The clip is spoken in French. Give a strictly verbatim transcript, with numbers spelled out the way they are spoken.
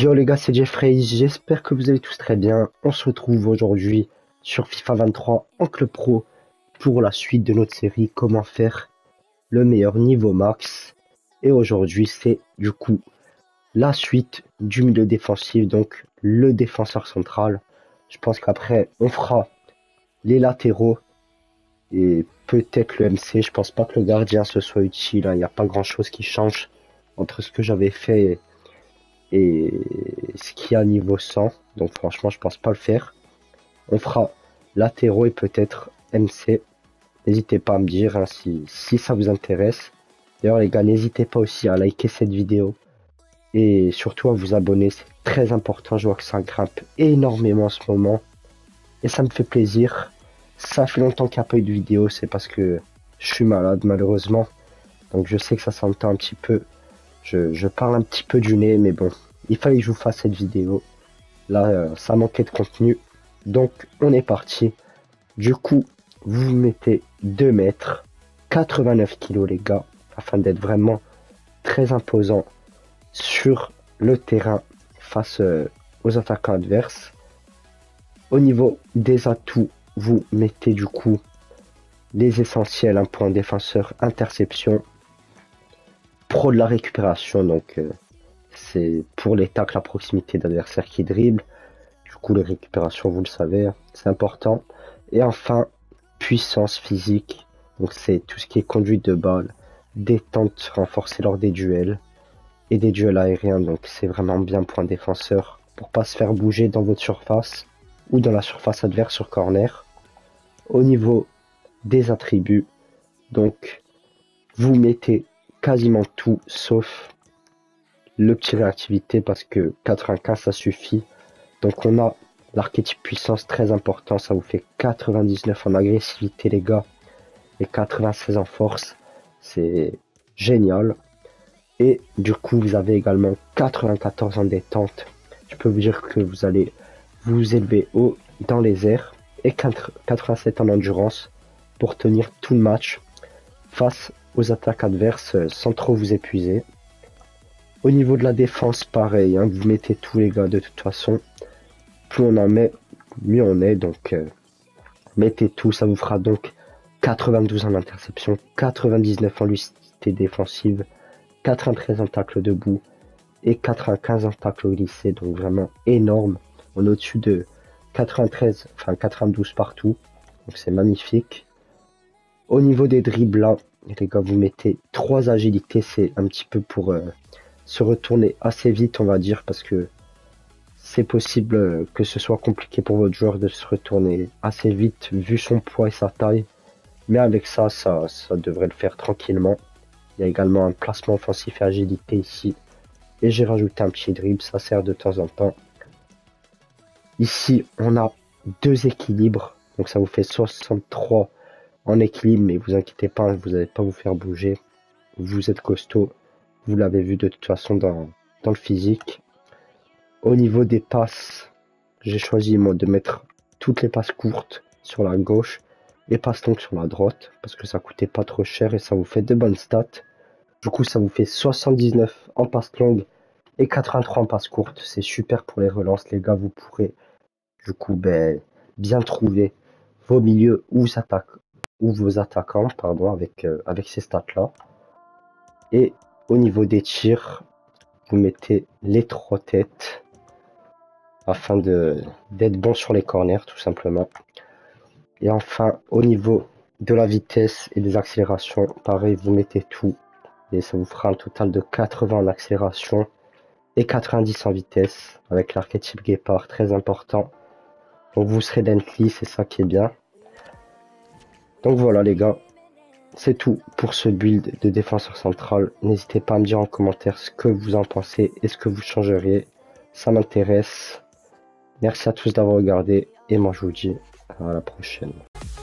Yo les gars, c'est Jeffrey, j'espère que vous allez tous très bien. On se retrouve aujourd'hui sur FIFA vingt-trois en club pro pour la suite de notre série comment faire le meilleur niveau max. Et aujourd'hui c'est du coup la suite du milieu défensif, donc le défenseur central. Je pense qu'après on fera les latéraux et peut-être le M C. Je pense pas que le gardien ce soit utile, hein. Il n'y a pas grand chose qui change entre ce que j'avais fait et ce qu'il y a niveau cent, donc franchement je pense pas le faire. On fera latéraux et peut-être M C. N'hésitez pas à me dire hein, si, si ça vous intéresse. D'ailleurs les gars, n'hésitez pas aussi à liker cette vidéo et surtout à vous abonner, c'est très important. Je vois que ça grimpe énormément en ce moment et ça me fait plaisir. Ça fait longtemps qu'il n'y a pas eu de vidéo, c'est parce que je suis malade malheureusement, donc je sais que ça s'entend un petit peu. Je, je parle un petit peu du nez, mais bon, il fallait que je vous fasse cette vidéo. Là, euh, ça manquait de contenu. Donc, on est parti. Du coup, vous mettez deux mètres, quatre-vingt-neuf kilos, les gars, afin d'être vraiment très imposant sur le terrain face euh, aux attaquants adverses. Au niveau des atouts, vous mettez du coup les essentiels, un point défenseur, interception, pro de la récupération, donc euh, c'est pour les tacles à proximité d'adversaires qui dribblent. Du coup, les récupérations, vous le savez, hein, c'est important. Et enfin, puissance physique, donc c'est tout ce qui est conduite de balle, détente renforcée lors des duels et des duels aériens, donc c'est vraiment bien point défenseur pour pas se faire bouger dans votre surface ou dans la surface adverse sur corner. Au niveau des attributs, donc vous mettez quasiment tout sauf le petit réactivité parce que quatre-vingt-quinze ça suffit. Donc on a l'archétype puissance très important, ça vous fait quatre-vingt-dix-neuf en agressivité les gars et quatre-vingt-seize en force, c'est génial. Et du coup vous avez également quatre-vingt-quatorze en détente. Je peux vous dire que vous allez vous élever haut dans les airs et quatre-vingt-sept en endurance pour tenir tout le match face aux attaques adverses sans trop vous épuiser. Au niveau de la défense, pareil, hein, vous mettez tous les gars de toute façon. Plus on en met, mieux on est. Donc euh, mettez tout, ça vous fera donc quatre-vingt-douze en interception, quatre-vingt-dix-neuf en lucidité défensive, quatre-vingt-treize en tacle debout et quatre-vingt-quinze en tacle glissé. Donc vraiment énorme. On est au-dessus de quatre-vingt-treize, enfin quatre-vingt-douze partout. Donc c'est magnifique. Au niveau des dribbles là, les gars, vous mettez trois agilités, c'est un petit peu pour euh, se retourner assez vite, on va dire, parce que c'est possible euh, que ce soit compliqué pour votre joueur de se retourner assez vite vu son poids et sa taille. Mais avec ça, ça, ça devrait le faire tranquillement. Il y a également un placement offensif et agilité ici. Et j'ai rajouté un petit dribble, ça sert de temps en temps. Ici, on a deux équilibres, donc ça vous fait soixante-trois en équilibre, mais vous inquiétez pas, vous n'allez pas vous faire bouger. Vous êtes costaud, vous l'avez vu de toute façon dans, dans le physique. Au niveau des passes, j'ai choisi moi de mettre toutes les passes courtes sur la gauche et passes longues sur la droite, parce que ça coûtait pas trop cher et ça vous fait de bonnes stats. Du coup, ça vous fait soixante-dix-neuf en passes longues et quatre-vingt-trois en passes courtes. C'est super pour les relances, les gars. Vous pourrez du coup ben, bien trouver vos milieux ou, attaques, ou vos attaquants pardon, avec, euh, avec ces stats-là. Et au niveau des tirs, vous mettez les trois têtes afin de d'être bon sur les corners tout simplement. Et enfin, au niveau de la vitesse et des accélérations, pareil, vous mettez tout. Et ça vous fera un total de quatre-vingts en accélération et quatre-vingt-dix en vitesse avec l'archétype guépard, très important. Donc vous serez Dentley, c'est ça qui est bien. Donc voilà les gars, c'est tout pour ce build de défenseur central. N'hésitez pas à me dire en commentaire ce que vous en pensez et ce que vous changeriez. Ça m'intéresse. Merci à tous d'avoir regardé et moi je vous dis à la prochaine.